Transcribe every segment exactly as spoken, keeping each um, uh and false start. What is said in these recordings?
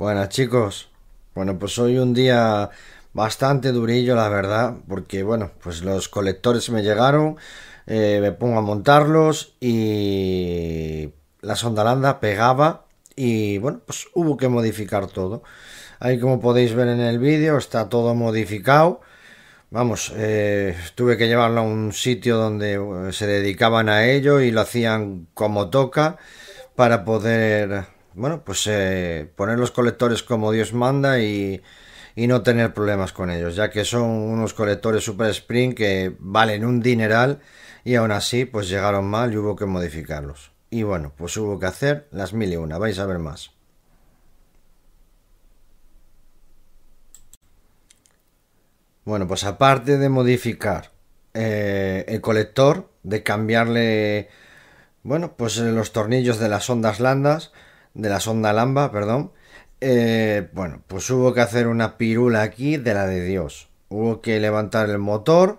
Buenas chicos, bueno pues hoy un día bastante durillo la verdad, porque bueno pues los colectores me llegaron, eh, me pongo a montarlos y la sonda lambda pegaba y bueno pues hubo que modificar todo. Ahí como podéis ver en el vídeo está todo modificado. Vamos, eh, tuve que llevarlo a un sitio donde eh, se dedicaban a ello y lo hacían como toca para poder, bueno, pues eh, poner los colectores como Dios manda y, y no tener problemas con ellos, ya que son unos colectores Super Sprint que valen un dineral y aún así pues llegaron mal y hubo que modificarlos. Y bueno, pues hubo que hacer las mil y una, vais a ver más. Bueno, pues aparte de modificar eh, el colector, de cambiarle, bueno, pues eh, los tornillos de las ondas landas, de la sonda lamba, perdón, eh, bueno, pues hubo que hacer una pirula aquí de la de Dios. Hubo que levantar el motor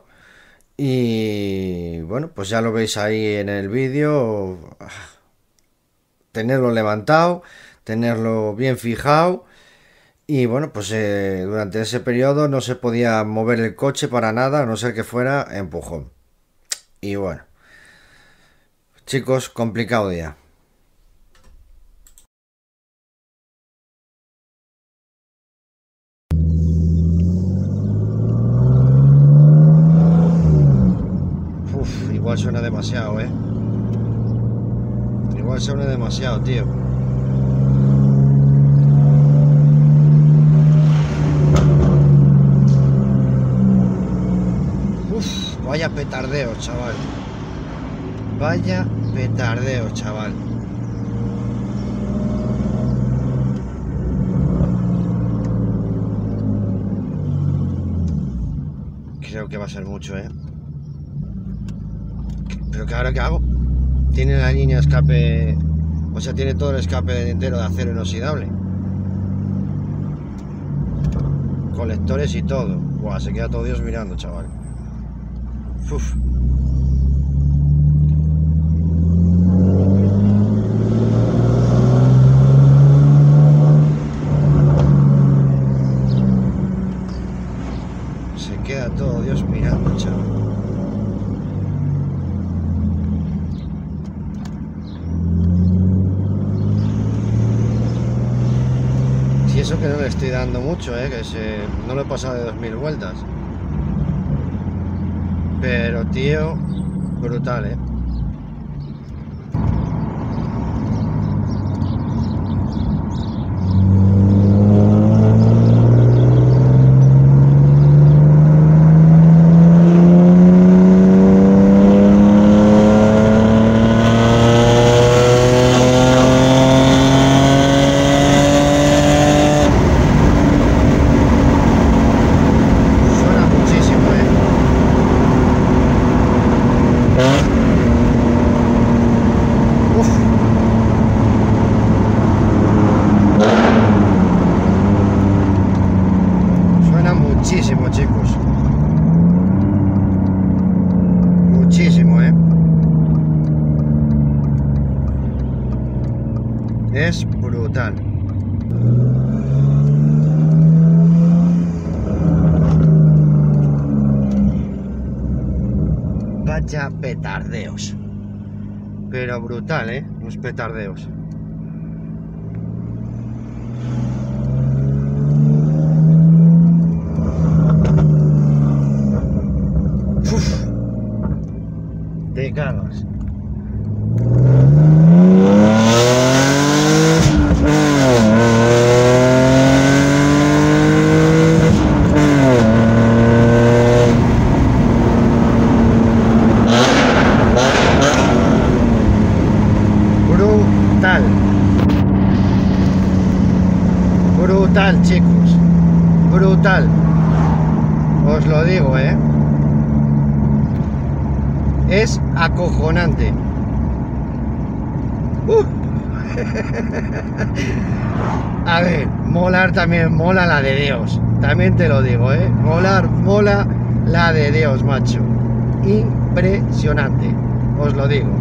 y, bueno, pues ya lo veis ahí en el vídeo, tenerlo levantado, tenerlo bien fijado. Y bueno, pues eh, durante ese periodo no se podía mover el coche para nada, a no ser que fuera empujón. Y bueno, chicos, complicado día. Uf, igual suena demasiado, ¿eh? Igual suena demasiado, tío. Uf, vaya petardeo, chaval. Vaya petardeo, chaval. Creo que va a ser mucho, ¿eh? Pero que ahora qué hago. Tiene la línea de escape, o sea, tiene todo el escape entero de acero inoxidable. Colectores y todo. Buah, se queda todo Dios mirando, chaval. Uf. Se queda todo Dios mirando, chaval. Y eso que no le estoy dando mucho, ¿eh? Que se, no lo he pasado de dos mil vueltas. Pero, tío, brutal, ¿eh? Muchísimo, chicos. Muchísimo, ¿eh? Es brutal. Vaya petardeos. Pero brutal, ¿eh? Los petardeos. De cagas. Brutal. Brutal, chicos. Brutal. Os lo digo, ¿eh? Es acojonante. Uh. A ver, molar también mola la de Dios. También te lo digo, ¿eh? Molar, mola la de Dios, macho. Impresionante. Os lo digo.